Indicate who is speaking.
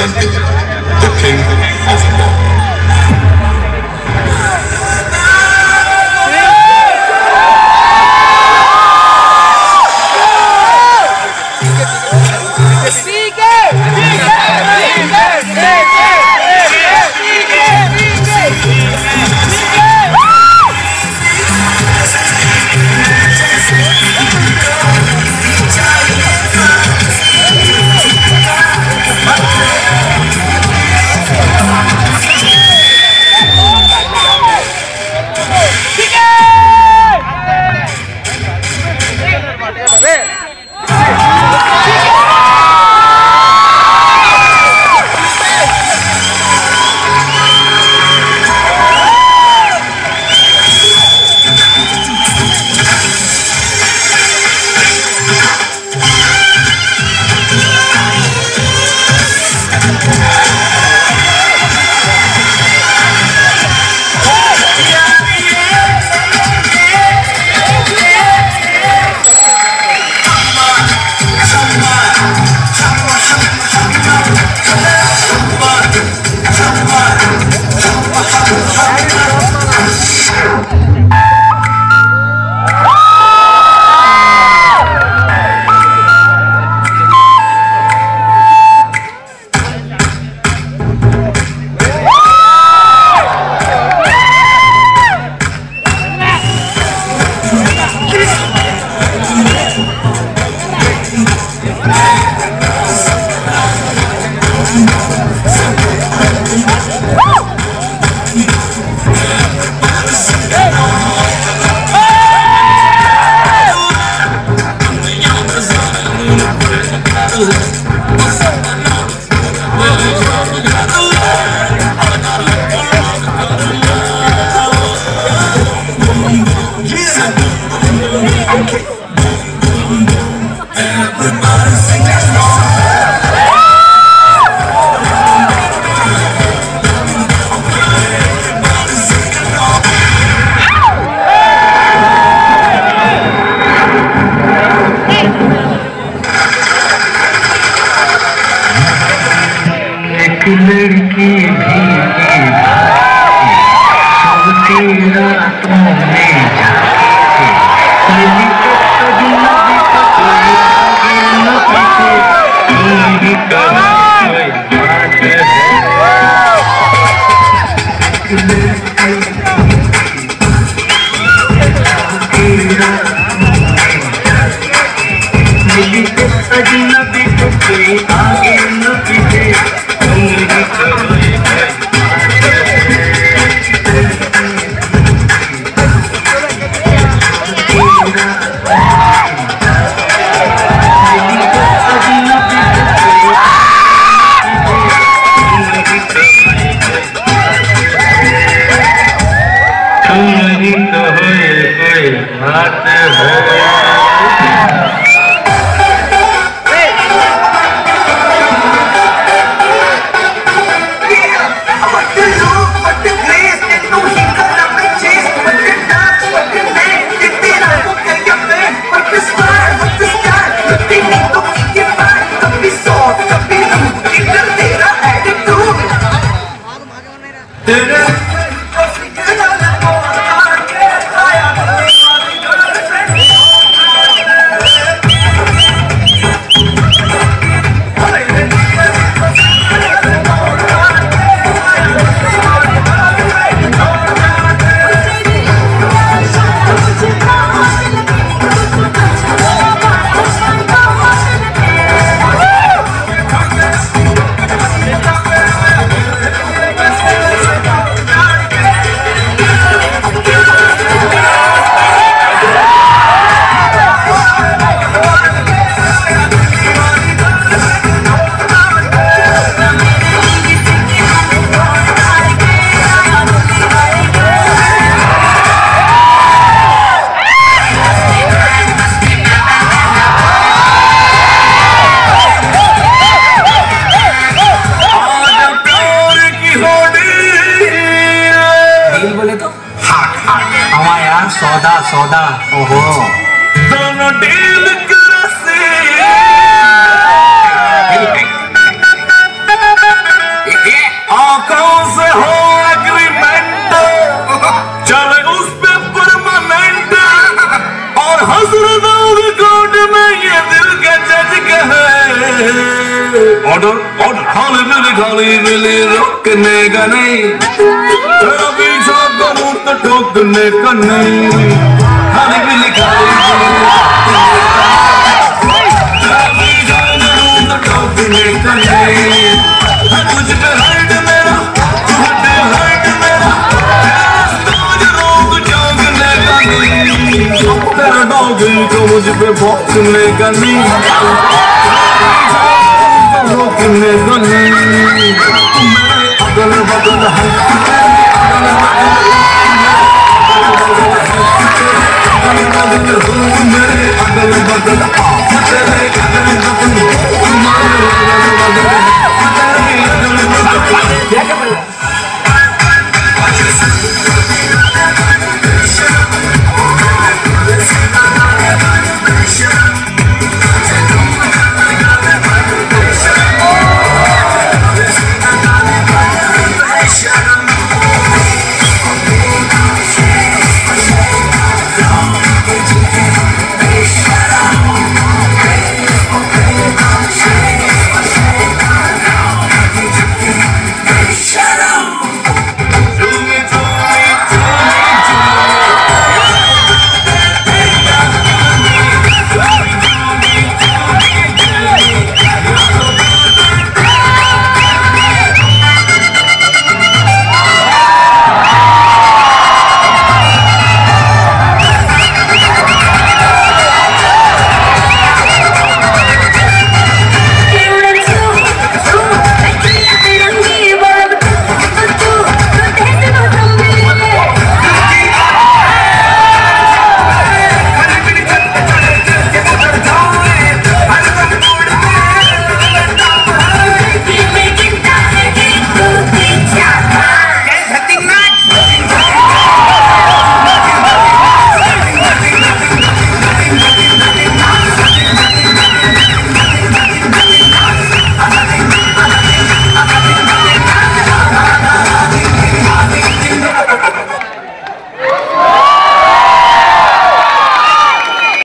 Speaker 1: presented the King of Pop.
Speaker 2: लड़की भी सोती रातों में जाके मिली तो अजनबी तो कोई आगे न पीछे मेरी कोई बात है। लड़की सोती रातों में जाके मिली तो अजनबी तो कोई आगे न पीछे
Speaker 3: सौदा सौदा ओहो
Speaker 2: दोनों डील कर से आंखों से हो एग्रीमेंट, चले उस पे परमानेंट, और हजरतों के कोर्ट में ये दिल के जज कहे ऑर्डर ऑर्डर, खाली बिली रोकने का नहीं, तेरा पीछा करूं तो ठोकने का नहीं, खाली बिली ठोकने का नहीं, तुझ पे हर्ट मेरा, हर्ट मेरा, रोक जोगने का नहीं, तेरा डॉगी तो मुझ पे भौंकने का नहीं, रोकने का नहीं, अगल बगल मेरे अगल बगल